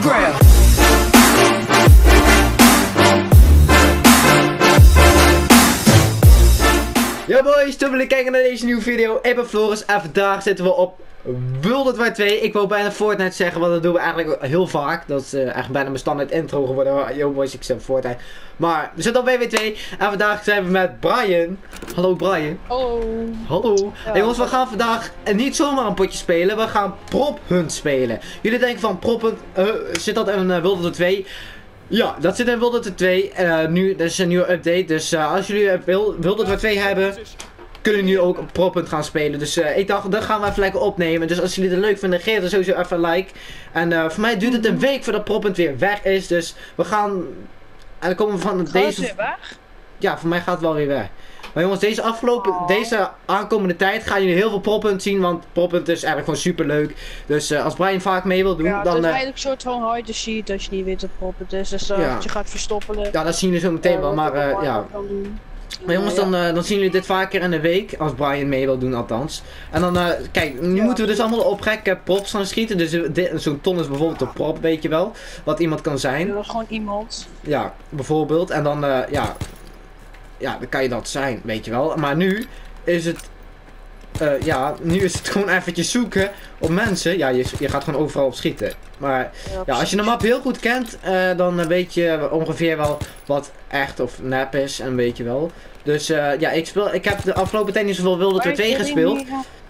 ground. Yo boys, toen wil ik kijken naar deze nieuwe video. Ik ben Floris en vandaag zitten we op World at War 2. Ik wou bijna Fortnite zeggen, want dat doen we eigenlijk heel vaak. Dat is eigenlijk bijna mijn standaard intro geworden. Yo boys, ik zeg Fortnite. Maar we zitten op WW2 en vandaag zijn we met Brian. Hallo Brian. Hallo. Hallo. Ja, Hey jongens, we gaan vandaag niet zomaar een potje spelen. We gaan Prop Hunt spelen. Jullie denken van Prop Hunt, zit dat in World at War 2? Ja, dat zit in World at War 2. Nu, dat is een nieuwe update. Dus als jullie World at War 2 hebben, kunnen jullie ook een Prop Hunt gaan spelen. Dus ik dacht, dat gaan we even lekker opnemen. Dus als jullie het leuk vinden, geef er sowieso even een like. En voor mij duurt het een week voordat Prop Hunt weer weg is. Dus we gaan... En dan komen we van deze... weer weg? Ja, voor mij gaat het wel weer weg. Maar jongens, deze aankomende tijd gaan jullie heel veel Prop Hunt zien. Want Prop Hunt is eigenlijk gewoon super leuk. Dus als Brian vaak mee wil doen, Ja, dan... het is eigenlijk een soort van hide the sheet als je niet weet wat Prop Hunt is. Dus Ja. dat je gaat verstoppelen. Ja, dat zien jullie zo meteen wel. Maar ja... Maar jongens, dan zien jullie dit vaker in de week, als Brian mee wil doen althans. En dan, kijk, nu moeten we dus allemaal op gekke props gaan schieten. Dus zo'n ton is bijvoorbeeld een prop, weet je wel. Wat iemand kan zijn. Dat was gewoon iemand. Ja, bijvoorbeeld. En dan, ja, dan kan je dat zijn, weet je wel. Maar nu is het, ja, nu is het gewoon eventjes zoeken op mensen. Ja, je gaat gewoon overal op schieten. Maar ja, als je de map heel goed kent, dan weet je ongeveer wel wat echt of nep is en weet je wel. Dus ja, ik heb de afgelopen tijd niet zoveel World at War 2 gespeeld.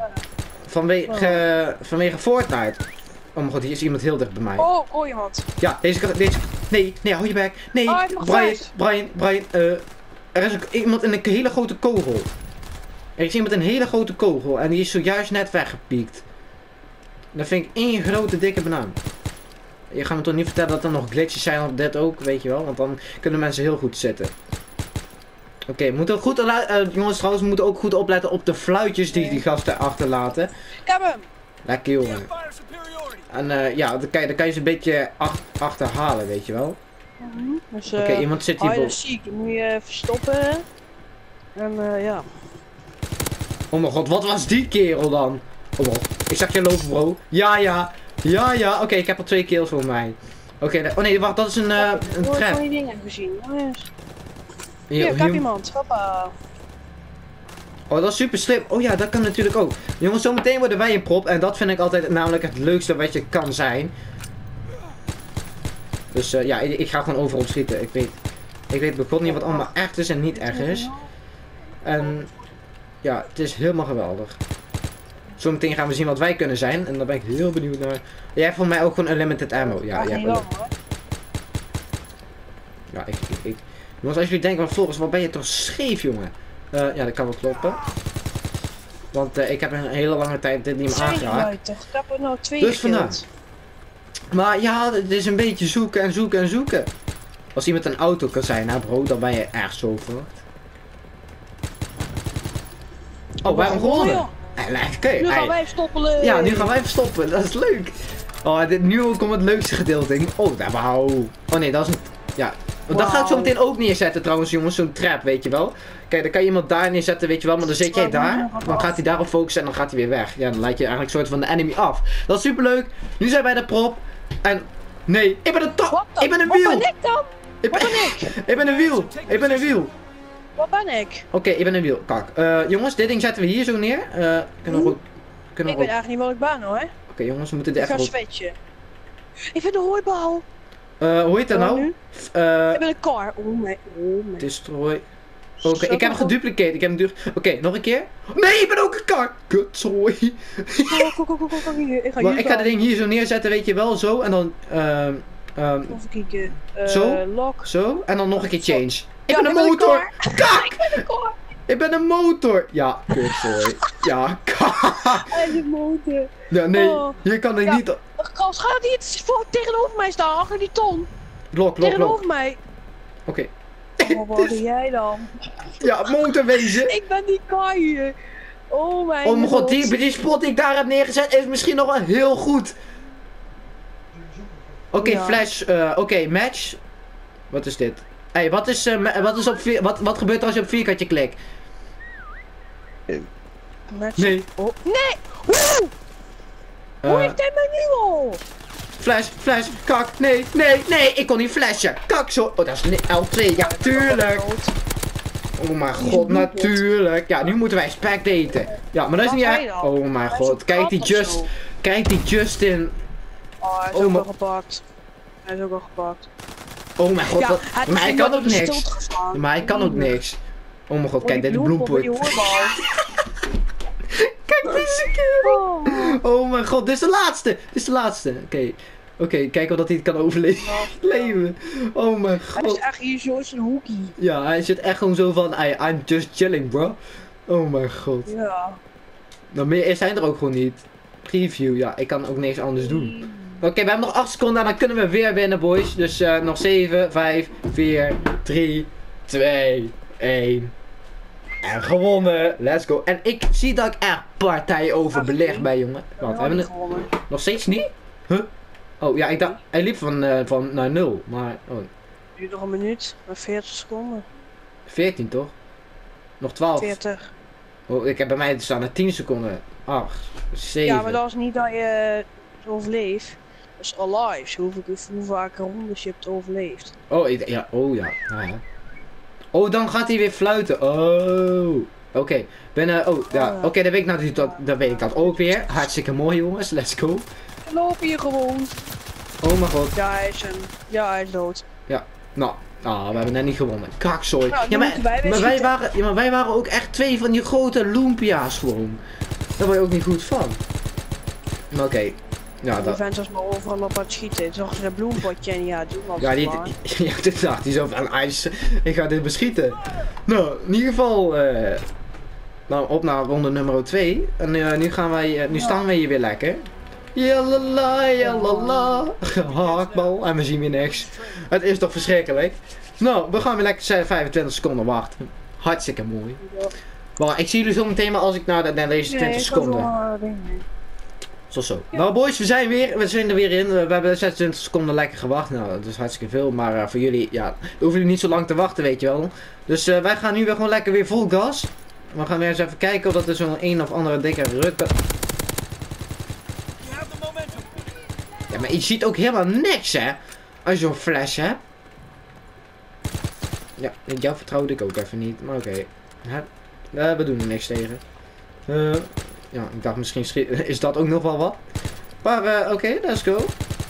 Vanwege Fortnite. Oh mijn god, hier is iemand heel dicht bij mij. Oh iemand. Ja, deze, nee, hou je bek. Nee, Brian, er is ook iemand in een hele grote kogel. Er is iemand in een hele grote kogel en die is zojuist net weggepiekt. Dat vind ik één grote dikke banaan. Je gaat me toch niet vertellen dat er nog glitches zijn op dit ook, weet je wel? Want dan kunnen mensen heel goed zitten. Oké, jongens trouwens, we moeten ook goed opletten op de fluitjes die gasten achterlaten. Ik heb hem. Lekker jongen. En ja, dan kan je ze een beetje achterhalen, weet je wel. Dus, Oké, iemand zit hier boven. Ziek, moet je verstoppen. En ja. Oh mijn god, wat was die kerel dan? Oh mijn god, ik zag je lopen bro. Ja. Oké, ik heb al 2 kills voor mij. Oké, oh nee, wacht, dat is een trap. Ik heb van die dingen gezien. Hier, ik heb iemand. Hoppa. Oh, dat is super slim. Oh ja, dat kan natuurlijk ook. Jongens, zometeen worden wij een prop. En dat vind ik altijd namelijk het leukste wat je kan zijn. Dus ja, ik ga gewoon overal schieten. Ik weet begot niet wat allemaal echt is en niet echt is. En ja, het is helemaal geweldig. Zometeen gaan we zien wat wij kunnen zijn. En daar ben ik heel benieuwd naar. Jij hebt voor mij ook gewoon unlimited ammo. Ja, jij hebt ja, jongens, als jullie denken van Floris, wat ben je toch scheef, jongen? Ja, dat kan wel kloppen. Want ik heb een hele lange tijd dit niet meer aangeraakt. Ik heb er nou 2 dus vandaar. Maar ja, het is een beetje zoeken. Als iemand een auto kan zijn, nou bro, dan ben je echt zo verwacht. Oh, wij hebben gewonnen. Nu gaan wij verstoppen. Ja, nu gaan wij verstoppen. Dat is leuk. Oh, nu komt het leukste gedeelte. Oh, wauw. Oh nee, dat is een... Ja. Dat ga ik zo meteen ook neerzetten trouwens, jongens. Zo'n trap, weet je wel. Kijk, dan kan je iemand daar neerzetten, weet je wel. Maar dan zit jij daar. Dan gaat hij daarop focussen en dan gaat hij weer weg. Ja, dan lijkt je eigenlijk een soort van de enemy af. Dat is super leuk. Nu zijn wij de prop. En... Nee, ik ben een top. Ik ben een wiel. Wat ben ik dan? Ik ben een wiel. Ik ben een wiel. Wat ben ik? Oké, ik ben een wiel. Kak. Jongens, dit ding zetten we hier zo neer. Kunnen we ook... Ik weet eigenlijk niet wat ik ben hoor. Oké, jongens, we moeten er even... Ik ga switchen. Ik vind de hooibal. Hoe heet dat nou? Ik ben een car. Oh mijn. Destroy. Oké, ik heb hem gedupliceerd. Oké, nog een keer. Nee, ik ben ook een kar. Kutzooi. Ik ga dit ding hier zo neerzetten, weet je wel. Zo, en dan... Even kijken. Zo. Lock. Zo, en dan nog een keer change. Ik ben een motor. Kak! Ik ben een motor. Ja, kutzooi. Ja, kak. En de motor. Ja, nee, hier kan ik niet... Kras, gaat niet tegenover mij staan, achter die ton. Blok. Tegenover mij. Oké. Wat ben jij dan? Ja, motorwezen. Ik ben die kar hier. Oh mijn god, die spot die ik daar heb neergezet is misschien nog wel heel goed. Oké, flash. Oké, match. Wat is dit? Hey, wat gebeurt er als je op vierkantje klikt? Match. Nee. Oh. Nee! Hoe heeft hij mij nu al? flash, kak, nee, ik kon niet flashen. Kak, zo. Oh, dat is L2, ja, tuurlijk. Oh mijn god, natuurlijk. Ja, nu moeten wij spectaten. Ja, maar dat is niet echt. Oh mijn god, kijk die Justin. Oh, hij is ook al gepakt. Oh mijn god, maar hij kan ook niks. Maar hij kan ook niks. Oh mijn god, kijk, dit is bloempot. Kijk deze kerel. Oh mijn god, dit is de laatste. Oké, kijk of dat hij het kan overleven. Oh mijn god. Hij is echt hier zo in zijn hoekie. Ja, hij zit echt gewoon zo van, I'm just chilling, bro. Oh mijn god. Ja. Nou, meer zijn er ook gewoon niet. Preview, ja, ik kan ook niks anders doen. Oké, we hebben nog 8 seconden en dan kunnen we weer winnen, boys. Dus nog 7, 5, 4, 3, 2, 1. En gewonnen. Let's go. En ik zie dat ik echt partij overbelegd ben, jongen. Wat, hebben we het nog steeds niet? Huh? Oh, ja, ik dacht, hij liep van naar 0, maar... Oh. Nu nog een minuut, maar 40 seconden. 14 toch? Nog 12. 40. Oh, ik heb bij mij staan er 10 seconden. 8, 7. Ja, maar dat is niet dat je overleeft. Dat is alive. Hoe vaak rondes je hebt overleefd. Oh, ja. Ja. Oh, dan gaat hij weer fluiten. Oh. Oké. Oké, dan weet ik nou dat weet ik dat ook weer. Hartstikke mooi, jongens. Let's go. We lopen hier gewoon. Oh mijn god. Ja, hij is dood. Ja. Nou, we hebben net niet gewonnen. Kakzooi. Nou, ja, maar wij waren ook echt 2 van die grote Lumpia's gewoon. Daar word je ook niet goed van. Maar oké. Ja, die vent was maar overal op het schieten. Toen zag ze een bloempotje en ja, doen was ja, dit dacht hij zo van, ik ga dit beschieten. Nou, in ieder geval, nou, op naar ronde nummer 2. En nu staan we hier weer lekker. Jalala. Hakbal. En we zien weer niks. Het is toch verschrikkelijk. Nou, we gaan weer lekker 25 seconden wachten. Hartstikke mooi. Maar ik zie jullie zo meteen maar als ik naar deze 20 seconden. Zo. Nou boys, we zijn er weer in. We hebben 26 seconden lekker gewacht. Nou, dat is hartstikke veel. Maar voor jullie, ja, hoeven jullie niet zo lang te wachten, weet je wel. Dus wij gaan nu weer gewoon lekker weer vol gas. We gaan weer eens even kijken of dat er zo'n een of andere dikke ruk... Ja, maar je ziet ook helemaal niks, hè. Als je zo'n flash hebt. Ja, jou vertrouwde ik ook even niet. Maar oké. We doen er niks tegen. Ja, ik dacht misschien is dat ook nog wel wat. Maar oké, let's go.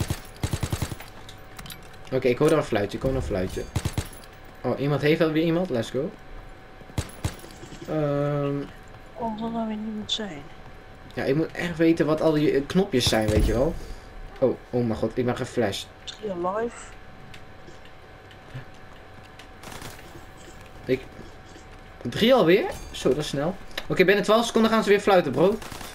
Oké, ik hoor daar een fluitje. Oh, iemand heeft alweer iemand. Let's go. Kon er nou weer niemand zijn? Ja, ik moet echt weten wat al die knopjes zijn, weet je wel. Oh mijn god, ik ben geflasht. 3 alive. 3 alweer? Zo, dat is snel. Oké, binnen 12 seconden gaan ze weer fluiten, bro.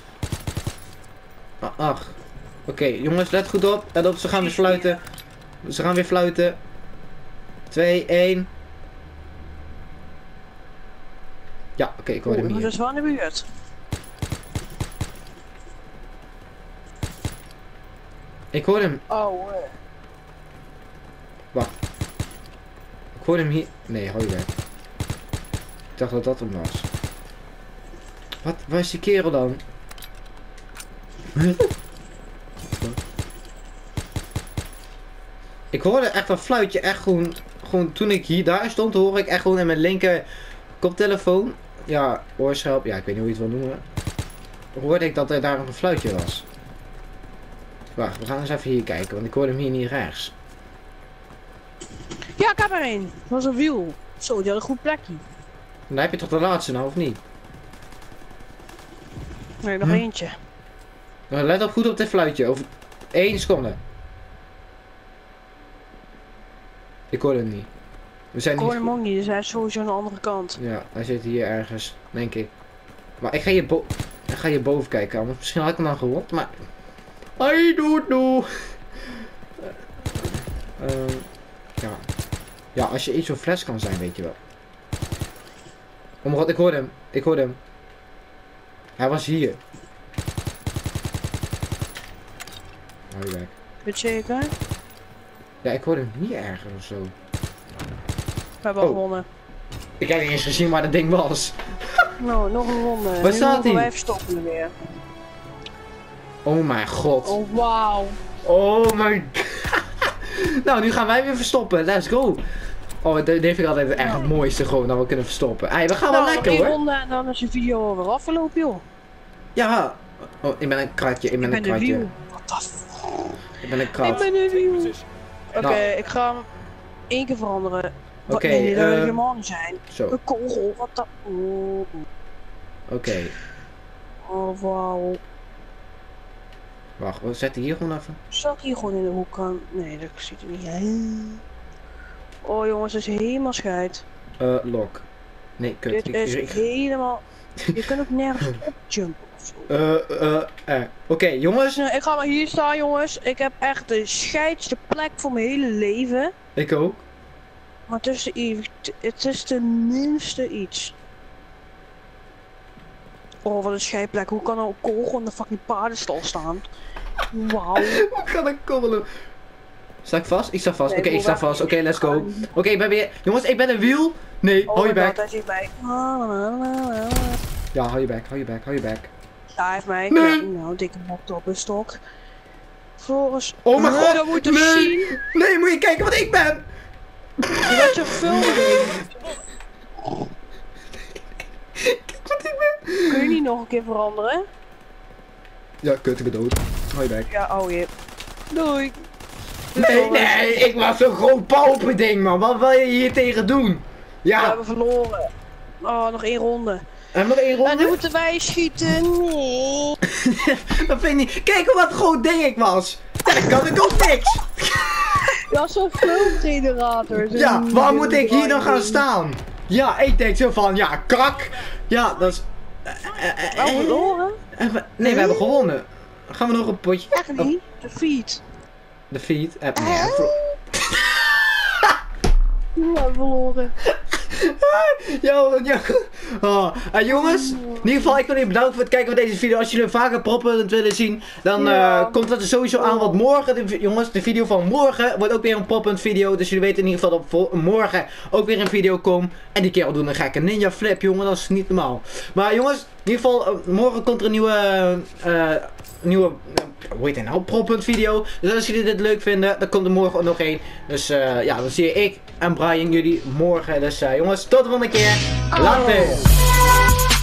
Ach. Oké, jongens, let goed op. Let op, ze gaan weer fluiten. 2, 1. Ja, oké, ik hoor hem hier. Dat is wel in de buurt. Ik hoor hem. Oh, Wacht. Ik hoor hem hier. Nee, hou je weg. Ik dacht dat dat hem was. Wat? Waar is die kerel dan? Ik hoorde echt een fluitje. Echt gewoon toen ik daar stond, hoorde ik echt gewoon in mijn linker koptelefoon. Ja, oorschelp. Ja, ik weet niet hoe je het wil noemen. Hoorde ik dat er daar een fluitje was. Wacht, we gaan eens even hier kijken, want ik hoorde hem hier niet rechts. Ja, ik heb er een. Dat was een wiel. Zo, die had een goed plekje. Dan heb je toch de laatste nou, of niet? Nee, nog eentje. Nou, let op goed op dit fluitje. Over 1 seconde. Ik hoor hem niet. We zijn ik hoor hem ook niet, dus hij is sowieso aan de andere kant. Ja, hij zit hier ergens, denk ik. Maar ik ga hier boven kijken, anders misschien had ik hem dan gewond, maar... I don't know. Ja. Ja, als je iets zo fles kan zijn, weet je wel. Oh mijn god, ik hoorde hem. Hij was hier. Hou je weg. Weet je zeker? Ja, ik hoorde hem hier ergens of zo. We hebben al gewonnen. Ik heb niet eens gezien waar dat ding was. Nou, nog een ronde. Waar staat hij? Wij verstoppen weer. Oh mijn god. Oh wauw. Oh my Nou, nu gaan wij weer verstoppen. Let's go. Oh, dit vind ik altijd echt het mooiste gewoon, dat we kunnen verstoppen. Hey, we gaan wel lekker hoor. Ronde en dan is de video weer afgelopen joh. Ja. Oh, ik ben een kratje, ik ben een kratje. What the fuck? Ik ben een krat. Ik ben een view. Oké, Nou. ik ga hem 1 keer veranderen. Oké, nee, dat wil helemaal niet zijn. Zo. Een kogel, wat dat. Oké. Oh, wauw. Wacht, we zetten hier gewoon even. Zal ik hier gewoon in de hoek gaan? Nee, dat ziet er niet uit. Oh jongens, dat is helemaal scheid. Lock. Nee, kut. Dit is helemaal... Je kunt ook nergens opjumpen ofzo. Oké, jongens. Ik ga maar hier staan jongens. Ik heb echt de scheidste plek voor mijn hele leven. Ik ook. Maar het is tenminste iets. Oh, wat een scheidplek. Hoe kan er een kogel in de fucking paardenstal staan? Wauw. Hoe kan ik kommelen? Sta ik vast? Ik sta vast. Nee, Oké, ik sta vast. Oké, let's go. Oké, ik ben weer... Jongens, ik ben een wiel. Nee, hou je bek. Hij zit mij. Ja, hou je bek, hou je bek, hou je bek. Ja, hij heeft mij. Nee. Ja, nou, dikke mok op een stok. Floris. Oh mijn god. Dat moet je Nee. zien. Nee, moet je kijken wat ik ben. Je bent zo filmen. Kijk wat ik ben. Kun je niet nog een keer veranderen? Ja, kut, ik ben dood. Hou je bek. Ja, oh je. Doei. Nee, ik was zo'n groot pauperding, man. Wat wil je hier tegen doen? We Ja, hebben verloren. Oh, nog 1 ronde. en nog 1 En ronde. nu moeten wij schieten. Nee. Dat vind ik niet. Kijk wat een groot ding ik was. Ja, dan kan ik ook niks. Ja, zo'n flow-generator. Ja, waar moet ik hier dan gaan staan? Ja, ik denk zo van, ja, krak. Ja, dat is... Wel verloren? Nee, we hebben gewonnen. Gaan we nog een potje? Echt niet. De feed. De feed. Nee, We hebben verloren. Yo. Oh. Jongens, in ieder geval, ik wil jullie bedanken voor het kijken van deze video. Als jullie vaker proppen willen zien, dan komt dat er sowieso aan. Want morgen, jongens, de video van morgen wordt ook weer een poppend video. Dus jullie weten in ieder geval dat morgen ook weer een video komt. En die kerel doet een gekke ninja flip, jongen. Dat is niet normaal. Maar jongens, in ieder geval, morgen komt er een nieuwe hoe heet het nou, proppend video. Dus als jullie dit leuk vinden, dan komt er morgen nog één. Dus ja, dan zie ik en Brian jullie morgen. Dus jongens, tot de volgende keer. Later.